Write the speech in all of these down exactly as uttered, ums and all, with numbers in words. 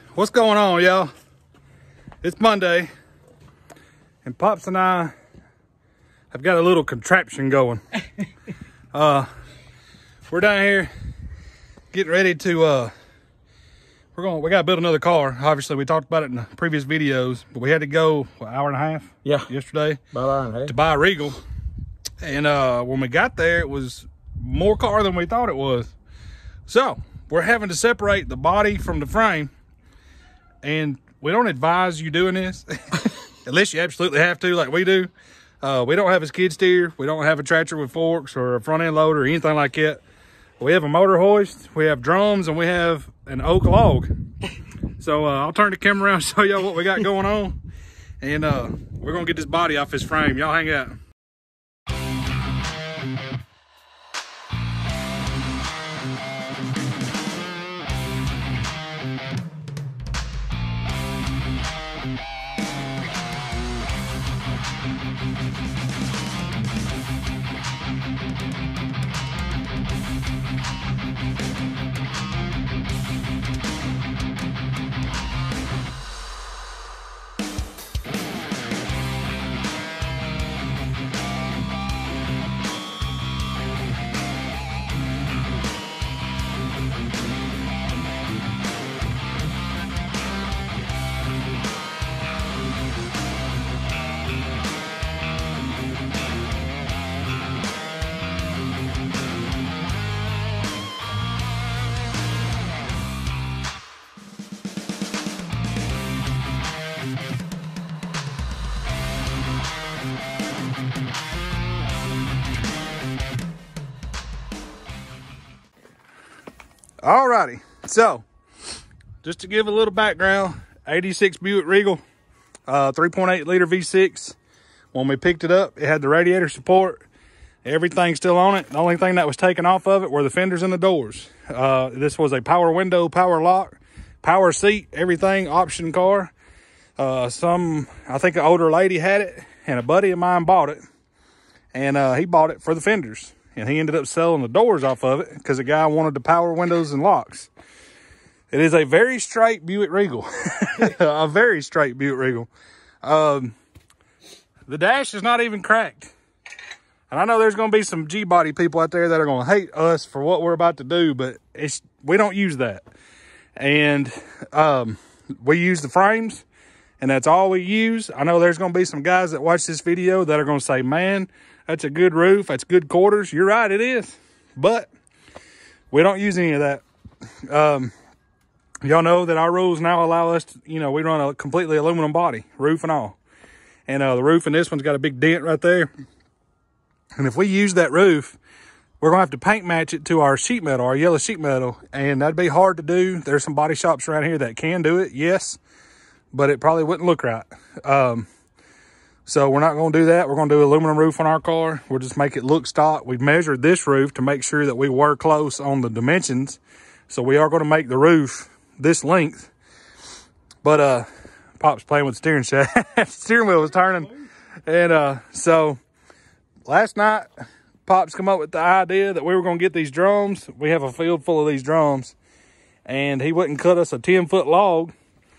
What's going on, y'all? It's Monday, and Pops and I have got a little contraption going. uh, we're down here getting ready to, uh, we're going, we got to build another car. Obviously, we talked about it in the previous videos, but we had to go what, an hour and a half yeah. yesterday About an hour and a half. to buy a Regal. And uh, when we got there, it was more car than we thought it was. So we're having to separate the body from the frame. And we don't advise you doing this unless you absolutely have to, like we do. Uh, we don't have a skid steer. We don't have a tractor with forks or a front end loader or anything like that. We have a motor hoist, we have drums, and we have an oak log. So uh, I'll turn the camera around and show y'all what we got going on. And uh, we're gonna get this body off this frame. Y'all hang out. Alrighty, so just to give a little background, eighty-six Buick Regal, uh, three point eight liter V six. When we picked it up, it had the radiator support. Everything's still on it. The only thing that was taken off of it were the fenders and the doors. Uh, this was a power window, power lock, power seat, everything, option car. Uh, some, I think an older lady had it, and a buddy of mine bought it. And uh, he bought it for the fenders. And he ended up selling the doors off of it because the guy wanted the power windows and locks. It is a very straight Buick Regal. A very straight Buick Regal. Um, the dash is not even cracked. And I know there's going to be some G-body people out there that are going to hate us for what we're about to do, but it's we don't use that. And um, we use the frames, and that's all we use. I know there's going to be some guys that watch this video that are going to say, man, that's a good roof. That's good quarters. You're right, it is. But we don't use any of that. Um, y'all know that our rules now allow us to, you know, we run a completely aluminum body, roof and all. And uh, the roof in this one's got a big dent right there. And if we use that roof, we're going to have to paint match it to our sheet metal, our yellow sheet metal. And that'd be hard to do. There's some body shops around here that can do it, yes. But it probably wouldn't look right. Um, So we're not going to do that. We're going to do aluminum roof on our car. We'll just make it look stock. We've measured this roof to make sure that we were close on the dimensions. So we are going to make the roof this length. But uh, Pop's playing with the steering shaft. Steering wheel was turning. And uh, so last night, Pop's come up with the idea that we were going to get these drums. We have a field full of these drums. And he wouldn't cut us a ten foot log.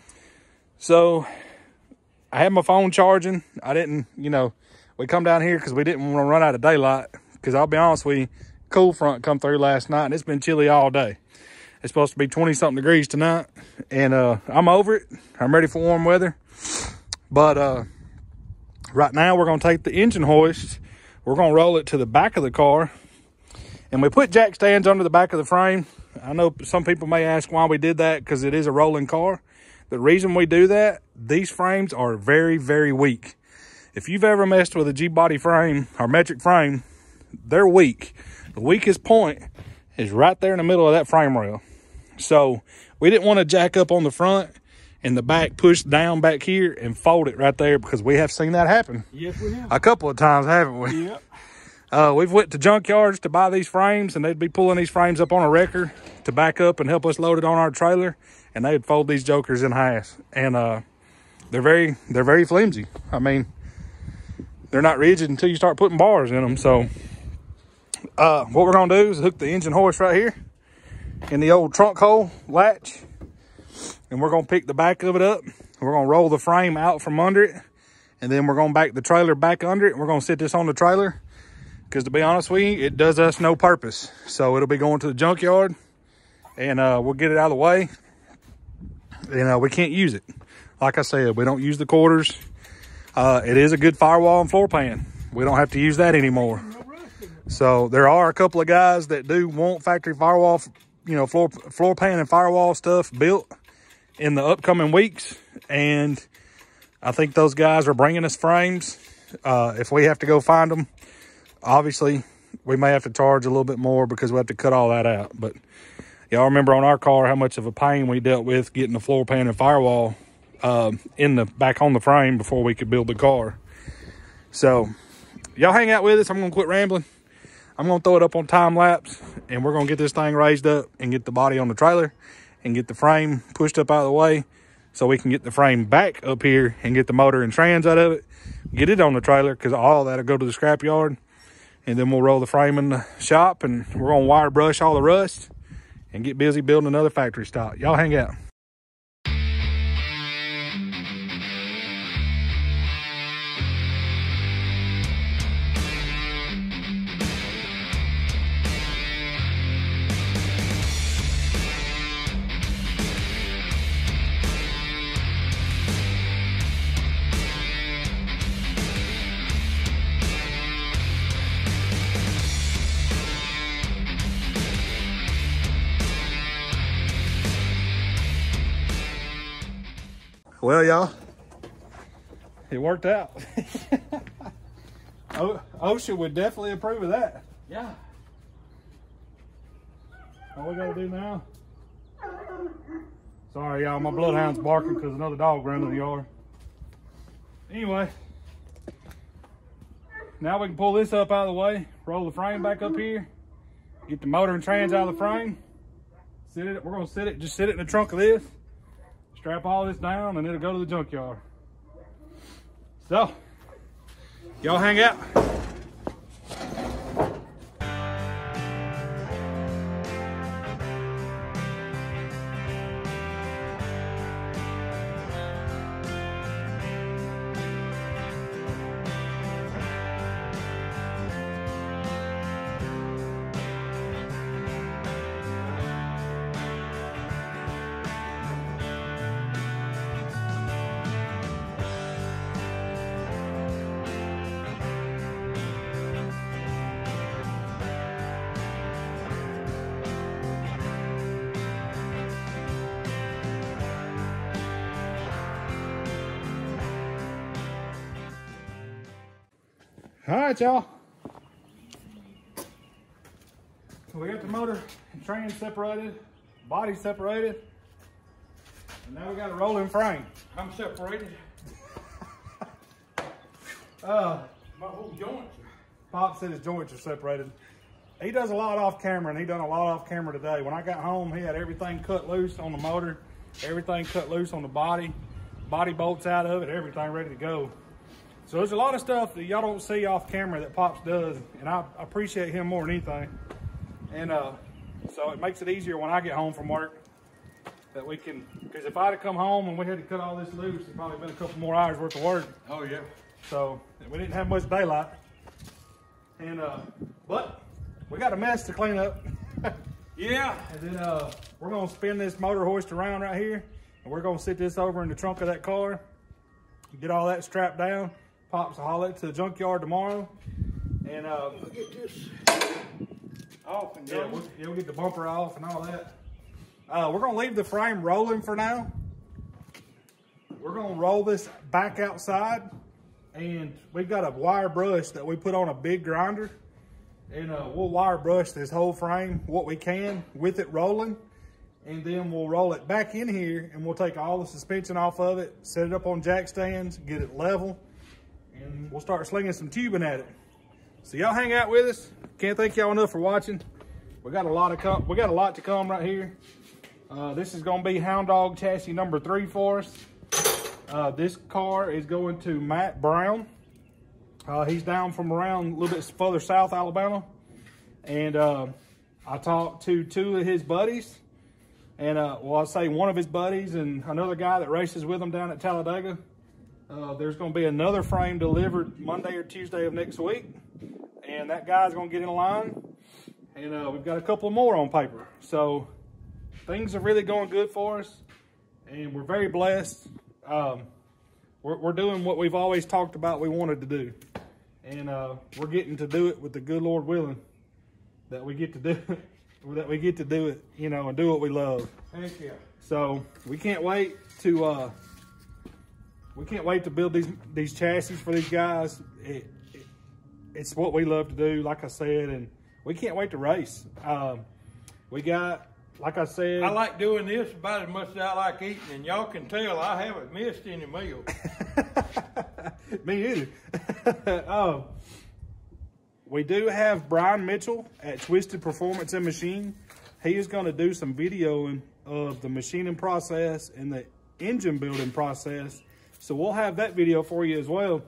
So I had my phone charging. I didn't, you know, we come down here because we didn't want to run out of daylight. Because I'll be honest with you, cool front come through last night and it's been chilly all day. It's supposed to be twenty something degrees tonight. And uh, I'm over it. I'm ready for warm weather. But uh, right now we're going to take the engine hoist. We're going to roll it to the back of the car. And we put jack stands under the back of the frame. I know some people may ask why we did that because it is a rolling car. The reason we do that, these frames are very, very weak. If you've ever messed with a G-body frame or metric frame, they're weak. The weakest point is right there in the middle of that frame rail. So we didn't want to jack up on the front and the back push down back here and fold it right there because we have seen that happen. Yes, we have. A couple of times, haven't we? Yep. Uh, we've went to junkyards to buy these frames, and they'd be pulling these frames up on a wrecker to back up and help us load it on our trailer, and they'd fold these jokers in half. And uh, they're very, they're very flimsy. I mean, they're not rigid until you start putting bars in them. So uh, what we're gonna do is hook the engine hoist right here in the old trunk hole latch, and we're gonna pick the back of it up. We're gonna roll the frame out from under it, and then we're gonna back the trailer back under it. And we're gonna sit this on the trailer, because to be honest with you, it does us no purpose. So it'll be going to the junkyard, and uh, we'll get it out of the way. And uh, we can't use it. Like I said, we don't use the quarters. Uh, it is a good firewall and floor pan. We don't have to use that anymore. So there are a couple of guys that do want factory firewall, you know, floor floor pan and firewall stuff built in the upcoming weeks. And I think those guys are bringing us frames. Uh, if we have to go find them, obviously we may have to charge a little bit more because we have to cut all that out. But y'all remember on our car how much of a pain we dealt with getting the floor pan and firewall uh, in the back on the frame before we could build the car. So y'all hang out with us. I'm gonna quit rambling. I'm gonna throw it up on time lapse, and we're gonna get this thing raised up and get the body on the trailer and get the frame pushed up out of the way so we can get the frame back up here and get the motor and trans out of it, get it on the trailer, because all that'll go to the scrap yard. And then we'll roll the frame in the shop, and we're gonna wire brush all the rust and get busy building another factory stock. Y'all hang out. Well, y'all, it worked out. O OSHA would definitely approve of that. Yeah. All we gotta do now. Sorry, y'all, my bloodhound's barking because another dog ran in the yard. Anyway, now we can pull this up out of the way, roll the frame back up here, get the motor and trans out of the frame. Sit it. We're gonna sit it. Just sit it in the trunk of this. Strap all this down, and it'll go to the junkyard. So, y'all hang out. All right, y'all. So we got the motor and trans separated, body separated, and now we got a rolling frame. I'm separated. uh, My whole joints. Pop said his joints are separated. He does a lot off camera, and he done a lot off camera today. When I got home, he had everything cut loose on the motor, everything cut loose on the body, body bolts out of it, everything ready to go. So there's a lot of stuff that y'all don't see off camera that Pops does, and I appreciate him more than anything. And uh, so it makes it easier when I get home from work that we can, because if I'd have come home and we had to cut all this loose, it'd probably been a couple more hours worth of work. Oh yeah. So we didn't have much daylight. And uh, but we got a mess to clean up. Yeah. And then uh, we're gonna spin this motor hoist around right here, and we're gonna sit this over in the trunk of that car, get all that strapped down. Pops will haul it to the junkyard tomorrow, and uh, We'll get this off and yeah, going. we'll, yeah, we'll get the bumper off and all that. Uh, we're gonna leave the frame rolling for now. We're gonna roll this back outside, and we've got a wire brush that we put on a big grinder, and uh, we'll wire brush this whole frame what we can with it rolling, and then we'll roll it back in here, and we'll take all the suspension off of it, set it up on jack stands, get it level, and we'll start slinging some tubing at it. So y'all hang out with us. Can't thank y'all enough for watching. We got a lot of come. We got a lot to come right here. Uh, this is going to be Hound Dog chassis number three for us. Uh, this car is going to Matt Brown. Uh, he's down from around a little bit further south, Alabama. And uh, I talked to two of his buddies And, uh, well, I'll say one of his buddies and another guy that races with him down at Talladega. Uh, there's going to be another frame delivered Monday or Tuesday of next week. And that guy's going to get in line. And uh, we've got a couple more on paper. So things are really going good for us. And we're very blessed. Um, we're, we're doing what we've always talked about we wanted to do. And uh, we're getting to do it with the good Lord willing that we get to do it. that we get to do it, you know, and do what we love. Thank you. So we can't wait to uh, we can't wait to build these these chassis for these guys. It, it, it's what we love to do, like I said, and we can't wait to race. Um, we got, like I said, I like doing this about as much as I like eating, and y'all can tell I haven't missed any meals. Me either. um, We do have Brian Mitchell at Twisted Performance and Machine. He is going to do some videoing of the machining process and the engine building process. So we'll have that video for you as well.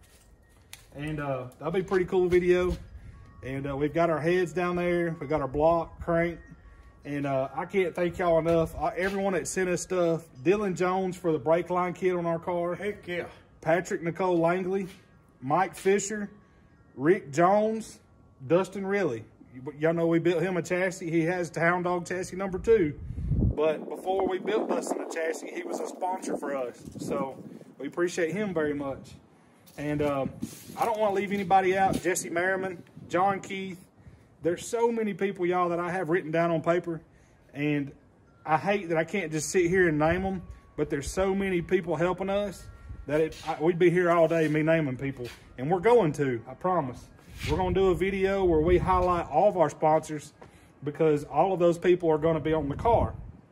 And uh, that'll be a pretty cool video. And uh, we've got our heads down there. We've got our block, crank. And uh, I can't thank y'all enough. Uh, everyone that sent us stuff. Dylan Jones for the brake line kit on our car. Heck yeah. Patrick Nicole Langley. Mike Fisher. Rick Jones, Dustin Riley. Y'all know we built him a chassis. He has the Hound Dog chassis number two. But before we built Dustin a chassis, he was a sponsor for us. So we appreciate him very much. And um, I don't want to leave anybody out. Jesse Merriman, John Keith. There's so many people, y'all, that I have written down on paper. And I hate that I can't just sit here and name them. But there's so many people helping us that it, I, we'd be here all day, me naming people. And we're going to, I promise. We're going to do a video where we highlight all of our sponsors because all of those people are going to be on the car.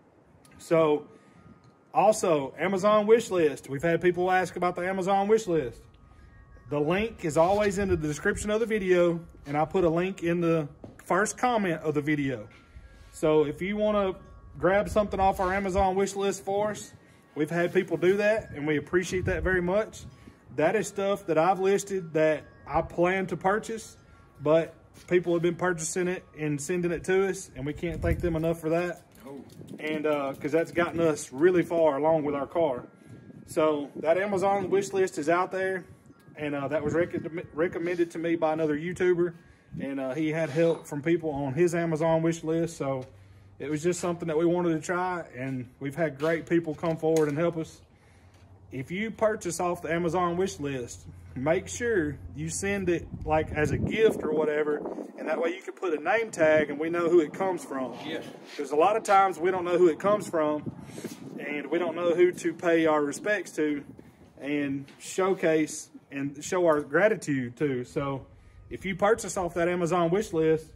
So, also, Amazon wish list. We've had people ask about the Amazon wish list. The link is always in the description of the video, and I put a link in the first comment of the video. So, if you want to grab something off our Amazon wish list for us, we've had people do that, and we appreciate that very much. That is stuff that I've listed that I plan to purchase, but people have been purchasing it and sending it to us, and we can't thank them enough for that. Oh. And uh, because that's gotten us really far along with our car. So that Amazon wish list is out there, and uh, that was rec recommended to me by another YouTuber, and uh, he had help from people on his Amazon wish list. So it was just something that we wanted to try, and we've had great people come forward and help us. If you purchase off the Amazon wish list, make sure you send it like as a gift or whatever, and that way you can put a name tag and we know who it comes from. Yes. Because a lot of times we don't know who it comes from, and we don't know who to pay our respects to and showcase and show our gratitude to. So if you purchase off that Amazon wish list,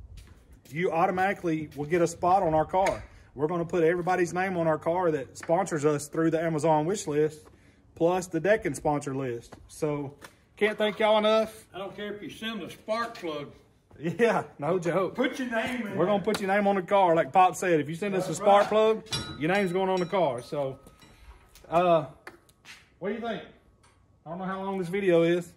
you automatically will get a spot on our car. We're going to put everybody's name on our car that sponsors us through the Amazon wish list, plus the decking sponsor list. So, can't thank y'all enough. I don't care if you send a spark plug. Yeah, no joke. Put your name in. We're going to put your name on the car, like Pop said. If you send us a spark plug, your name's going on the car. So, uh, what do you think? I don't know how long this video is.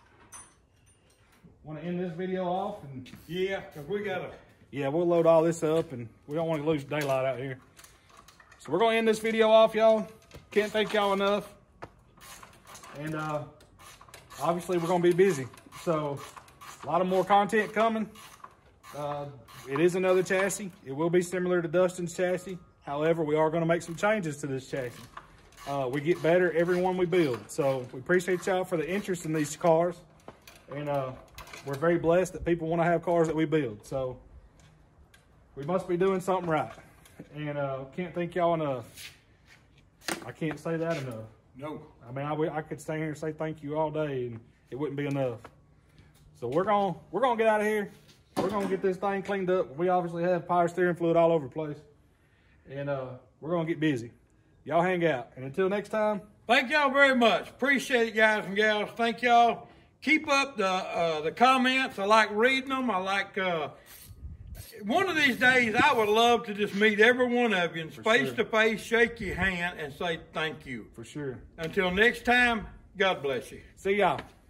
Want to end this video off? And yeah, because we got to... Yeah, we'll load all this up, and we don't want to lose daylight out here. So we're going to end this video off, y'all. Can't thank y'all enough. And uh, obviously, we're going to be busy. So a lot of more content coming. Uh, it is another chassis. It will be similar to Dustin's chassis. However, we are going to make some changes to this chassis. Uh, we get better every one we build. So we appreciate y'all for the interest in these cars. And uh, we're very blessed that people want to have cars that we build. So we must be doing something right. And uh, can't thank y'all enough. I can't say that enough. No. I mean, I, I could stay here and say thank you all day, and it wouldn't be enough. So we're going we're gonna get out of here. We're going to get this thing cleaned up. We obviously have power steering fluid all over the place. And uh, we're going to get busy. Y'all hang out. And until next time. Thank y'all very much. Appreciate it, guys and gals. Thank y'all. Keep up the uh, the comments. I like reading them. I like... Uh, one of these days, I would love to just meet every one of you and face to face, shake your hand, and say thank you. For sure. Until next time, God bless you. See y'all.